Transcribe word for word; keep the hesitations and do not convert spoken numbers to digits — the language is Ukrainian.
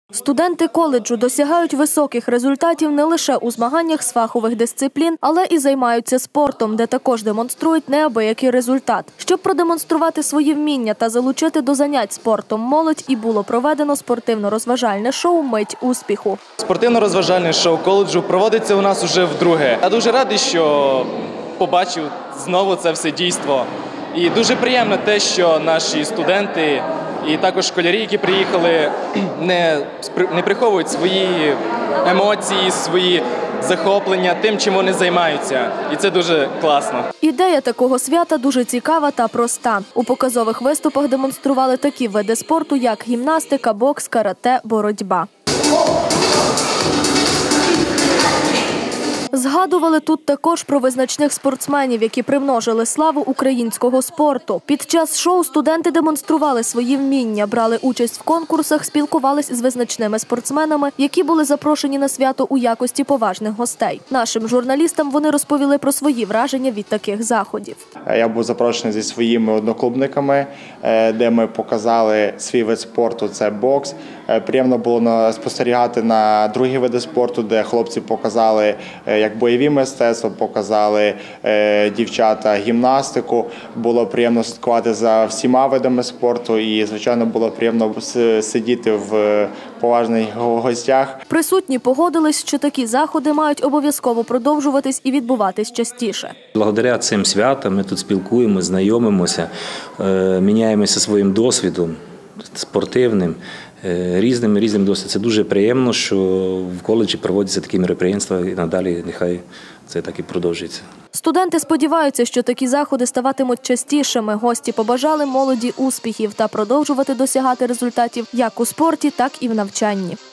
Студенти коледжу досягають високих результатів не лише у змаганнях з фахових дисциплін, але і займаються спортом, де також демонструють неабиякий результат. Щоб продемонструвати свої вміння та залучити до занять спортом молодь, і було проведено спортивно-розважальне шоу «Мить успіху». Спортивно-розважальне шоу коледжу проводиться у нас уже вдруге. Я дуже радий, що побачив знову це все дійство. І дуже приємно те, що наші студенти і також школярі, які приїхали, не, не приховують свої емоції, свої захоплення тим, чим вони займаються. І це дуже класно. Ідея такого свята дуже цікава та проста. У показових виступах демонстрували такі види спорту, як гімнастика, бокс, карате, боротьба. Згадували тут також про визначних спортсменів, які примножили славу українського спорту. Під час шоу студенти демонстрували свої вміння, брали участь в конкурсах, спілкувались з визначними спортсменами, які були запрошені на свято у якості поважних гостей. Нашим журналістам вони розповіли про свої враження від таких заходів. Я був запрошений зі своїми одноклубниками, де ми показали свій вид спорту – це бокс. Приємно було спостерігати на другі види спорту, де хлопці показали як бойові мистецтва, показали е, дівчата гімнастику. Було приємно слідкувати за всіма видами спорту і, звичайно, було приємно сидіти в поважних гостях. Присутні погодились, що такі заходи мають обов'язково продовжуватись і відбуватись частіше. Благодаря цим святам ми тут спілкуємося, знайомимося, е, міняємося своїм досвідом спортивним, різним різним досвідом. Це дуже приємно, що в коледжі проводяться такі мероприємства і надалі нехай це так і продовжується. Студенти сподіваються, що такі заходи ставатимуть частішими. Гості побажали молоді успіхів та продовжувати досягати результатів як у спорті, так і в навчанні.